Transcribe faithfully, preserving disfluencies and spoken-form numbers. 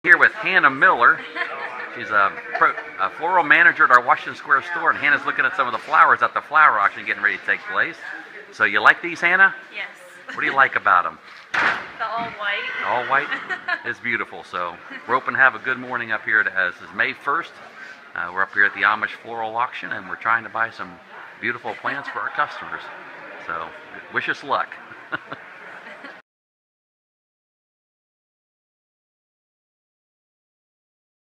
Here with Hannah Miller. She's a, pro, a floral manager at our Washington Square store, and Hannah's looking at some of the flowers at the flower auction getting ready to take place. So you like these, Hannah? Yes. What do you like about them? The all white. All white? It's beautiful. So we're hoping to have a good morning up here. As this is May first. Uh, we're up here at the Amish Floral Auction, and we're trying to buy some beautiful plants for our customers. So wish us luck.